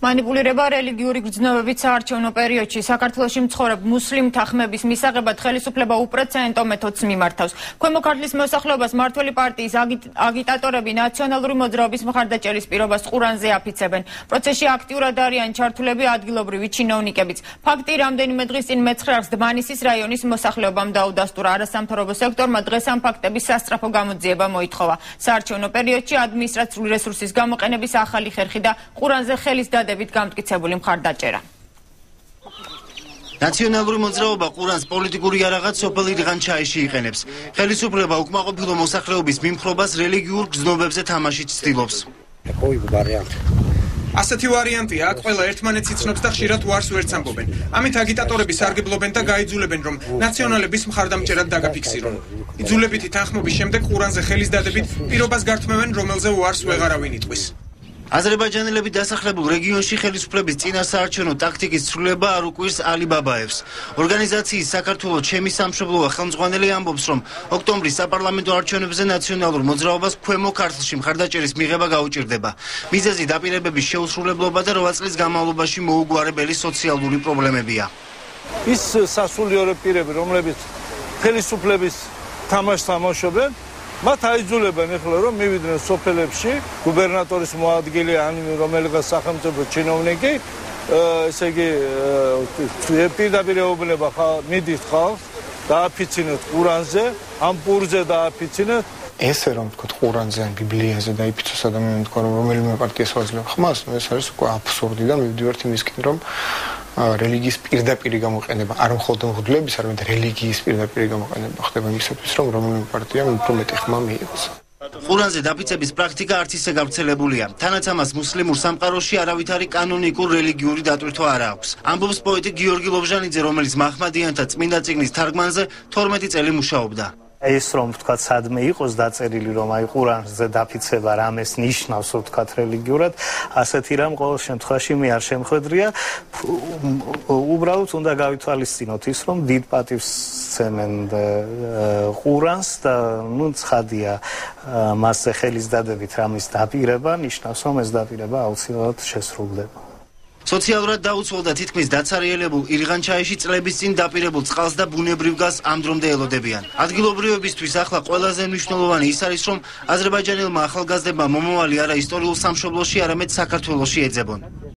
მანიპულირება რელიგიური გრძნობებით საარჩევნო პერიოდში საქართველოში მცხოვრებ მუსლიმთა ხმების მისაღებად ხელისუფლება უპრეცედენტო მეთოდს მიმართავს. ქვემო ქართლის მოსახლეობას მმართველი პარტიის აგიტატორები ნაციონალური მოძრაობის მხარდაჭერის პირობას ყურანზე აფიცებენ. პროცესში აქტიურად არიან ჩართულები ადგილობრივი ჩინოვნიკებიც. ფაქტი რამდენიმე დღის წინ მეცხრე არხს დმანისის რაიონის მოსახლეობამ დაუდასტურა. არასამთავრობო სექტორმა დღეს ამ ფაქტების სასწრაფო გამოძიება მოითხოვა. საარჩევნო პერიოდში ადმინისტრაციული რესურსის გამოყენების ახალი ხერხი და ყურანზე ხელის დადებით გამტკიცებული მხარდაჭერა. ნაციონალური მოძრაობა ყურანს პოლიტიკური იარაღად სოფელ ირღანჩაიში იყენებს. ხელისუფლება უკმაყოფილო მოსახლეობის მიმხრობას რელიგიურ გრძნობებზე თამაშით ცდილობს. ასეთი ვარიანტია, აქ ყველა ერთმანეთს იცნობს და ხშირად უარს ვერც ამბობენ. ამით აგიტატორები სარგებლობენ და გაიძულებენ, რომ ნაციონალების მხარდამჭერად დაგაფიქსირონ. იძულებითი თანხმობის შემდეგ ყურანზე ხელის დადებით პირობას გართმევენ, რომელზე უარს ვეღარავინ იტყვის. აზერბაიჯანელები დასახლებულ რეგიონში ხელისუფლების წინა საარჩევნო ტაქტიკის ცვლილება არ უკვირს ალი ბაბაევს. ორგანიზაციის საქართველოს ჩემი სამშობლოა ხელმძღვანელი ამბობს, რომ ოქტომბრის საპარლამენტო არჩევნებზე ნაციონალურ მოძრაობას ქვემო ქართლში მხარდაჭერის მიღება გაუჭირდება. მიზეზი დაპირებების შეუსრულებლობა და 8 წლის განმავლობაში მოუგვარებელი სოციალური პრობლემებია. ის სასულიერო პირები, რომლებიც ხელისუფლების თამაშს თამაშობენ, მათ აიძულებენ ეხლა რომ მივიდნენ სოფელებში, გუბერნატორის მოადგილე ან რომელიღაც სახელმწიფო ჩინოვნიკი, ესე იგი პირდაპირ ეუბნება მიდით ხალხს, დააფიცინეთ ყურანზე, ამ პურზე დააფიცინეთ. ესე რომ ვთქვათ ყურანზე ან ბიბლიაზე დაიფიცოს ადამიანი თქვა რომ რომელიმე პარტიას ვაძლევ ხმას, ეს არის უკვე აბსურდი და მივდივართ იმისკენ რომ რელიგიის პირდაპირი გამოყენება არ მხოლოდ მღვდლების, არამედ რელიგიის პირდაპირი გამოყენება ხდება იმისათვის, რომ რომელიმე პარტიამ უფრო მეტი ხმა მიიღოს. ყურანზე დაფიცების პრაქტიკა არც ისე გავრცელებულია. თანაც ამას მუსლიმურ სამყაროში არავითარი კანონიკურ რელიგიური დატვირთვა არ აქვს. ამბობს პოეტი გიორგი ლობჟანიძე, რომელიც მაჰმადიანთა წმინდა წიგნის თარგმანზე 12 წელი მუშაობდა. ეს რომ ვთქვათ სადმე იყოს დაწერილი რომ აი ყურანზე დაფიცება რამეს ნიშნავს ვთქვათ რელიგიურად ასეთი რამ ყოველ შემთხვევაში მე არ შემხედრია უბრალოდ უნდა გავითვალისწინოთ ის რომ დიდ პატივს სცემენ ყურანს და ნუ ცხადია მასზე ხელის დადებით რამის დაპირება ნიშნავს რომ ეს დაპირება აუცილებლად შესრულდება. სოციალურად დაუცველდა თითქმის დაცარიელებულ ირღანჩაიში წლების წინ დაპირებულ წყალს და ბუნებრივ გაზს ამ დრომდე ელოდებიან. ადგილობრივებისთვის ახლა ყველაზე მნიშვნელოვანი ის არის, რომ აზერბაიჯანელმა ახალგაზრდებმა მომავალი არა ისტორიულ სამშობლოში, არამედ საქართველოში ეძებონ.